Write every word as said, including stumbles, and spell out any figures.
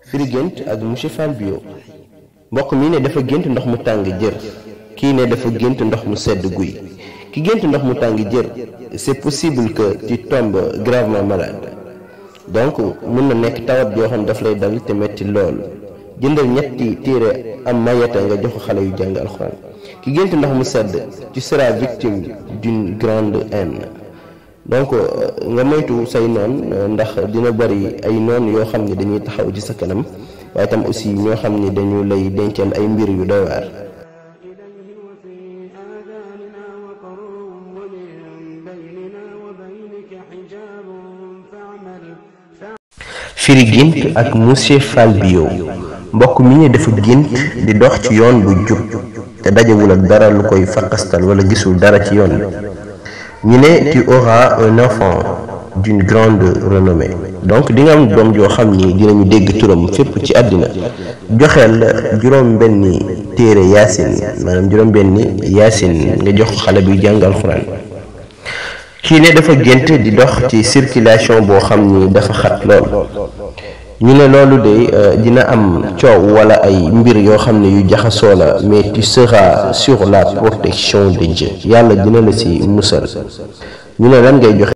firi gént ak monsieur Fall Bio. mbokk mi ne dafa gént ndox mu tàng jër, kii ne dafa gént ndox mu sedd guy. ki gént ndox mu tàng jër, c'est possible que tu tombes gravement malade. donc mun na nekk tawat yoo xam daf lay dal te metti lool. jëndal ñetti téere am mayata nga jox xale yu jàng alxuraan. ki gént ndox mu sedd, tu seras victime d'une grande haine. donc nga moytu say noon ndax dina bari ay noon yoo xam ne dañuy taxaw ci sa kanam, waaye tam aussi ñoo xam ne dañu lay dencal ay mbir yu doy waar. firi gént ak monsieur Fall Bio. mbokk mi ne dafa gént di dox ci yoon bu jub te dajewul ak dara lu koy faqastal wala gisul dara ci yoon bi. ñu ne tu auras un enfant d'une grande renommée. donc di nga am doom joo xam ni dinañu dégg turam fépp ci àddina. joxeel juróom benni téere yaasin maanaam juróom benni yaasin nga jox xale bi jàng alxuraan. kii ne dafa gént di dox ci circulation boo xam ni dafa xat lool. ñu ne loolu de dina am coow wala ay mbir yoo xam ne yu jaxasoo la, mais tu seras sur la protection de Dieu. yàlla dina la ci musal. ñu ne lan ngay joxe